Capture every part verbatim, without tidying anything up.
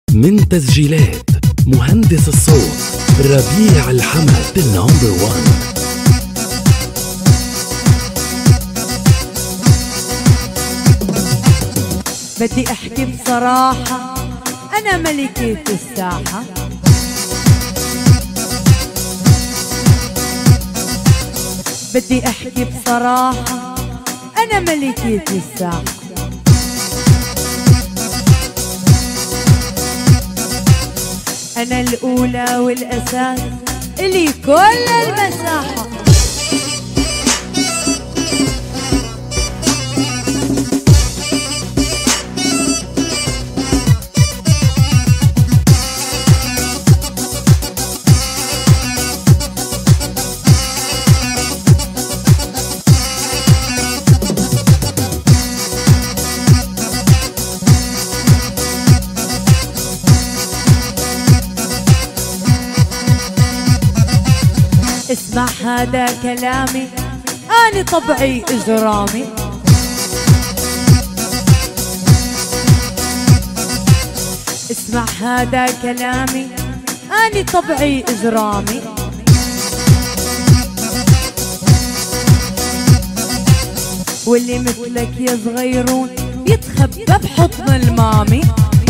من تسجيلات مهندس الصوت ربيع الحمد النمبر وان. بدي احكي بصراحة انا ملكة الساحة، بدي احكي بصراحة انا ملكة الساحة. انا الاولى والاساس الي كل المساحة. اسمع هذا كلامي، أنا طبعي إجرامي، اسمع هذا كلامي، أنا طبعي إجرامي. واللي مثلك يا صغيرون يتخبى بحضن المامي.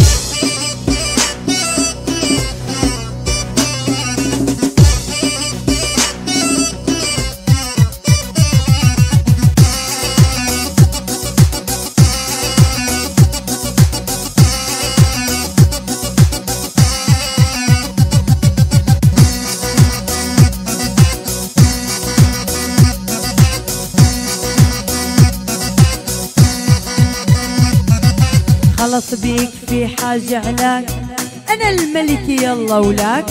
خلص بيك في حاجة علاك، أنا الملكة يلا ولاك.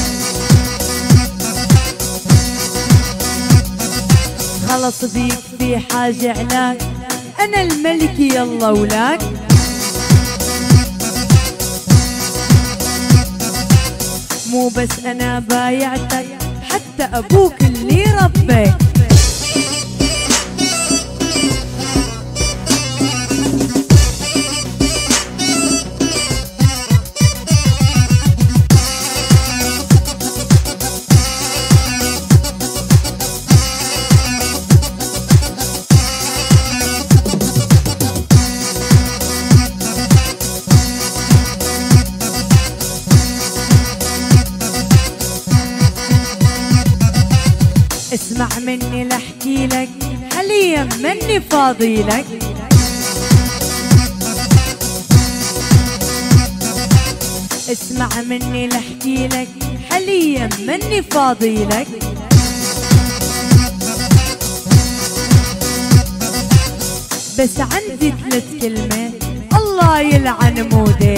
خلص بيك في حاجة علاك، أنا الملكة يلا ولاك. مو بس أنا بايعتك، حتى أبوك اللي ربيك. اسمع مني لحكي لك، حاليا مني فاضي لك. اسمع مني لحكي لك، حاليا مني فاضي لك. بس عندي ثلاث كلمات الله يلعن مودك.